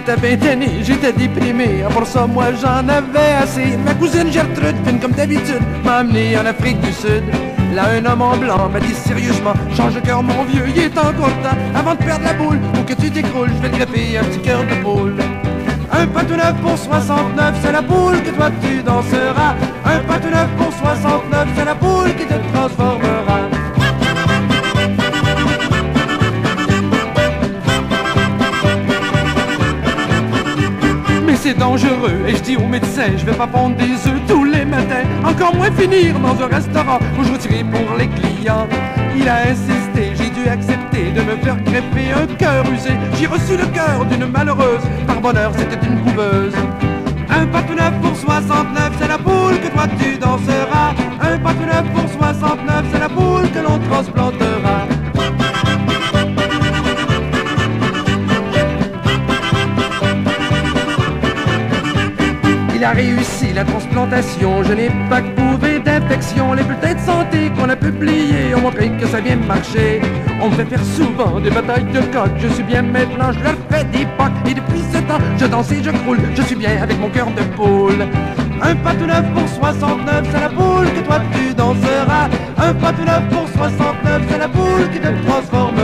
J'étais bien tanné, j'étais déprimé. Pour ça, moi, j'en avais assez. Ma cousine Gertrude, fine comme d'habitude, m'a amené en Afrique du Sud. Là, un homme en blanc m'a dit sérieusement: change de cœur, mon vieux, il est encore temps. Avant de perdre la boule ou que tu t'écroules, je vais te greffer un petit cœur de poule. Un patou neuf pour 69, c'est la poule que toi tu danseras. Un patou neuf pour 69, c'est la poule qui te transformera. Mais c'est dangereux et je dis au médecin: je vais pas pondre des œufs tous les matins, encore moins finir dans un restaurant où je retirais pour les clients. Il a insisté, j'ai dû accepter de me faire greffer un cœur usé. J'ai reçu le cœur d'une malheureuse, par bonheur c'était une couveuse. Un patou neuf pour 69, c'est la poule que toi tu danseras. Un patou neuf pour 69, c'est la poule que l'on transplantera. Il a réussi la transplantation, je n'ai pas couvé d'infection. Les bulletins de santé qu'on a publiés ont montré que ça a bien marché. On me fait faire souvent des batailles de coq, je suis bien maintenant, je leur fais des pocs. Et depuis 7 ans, je danse et je croule, je suis bien avec mon cœur de poule. Un patou neuf pour 69, c'est la poule que toi tu danseras. Un patou neuf pour 69, c'est la poule qui te transformera.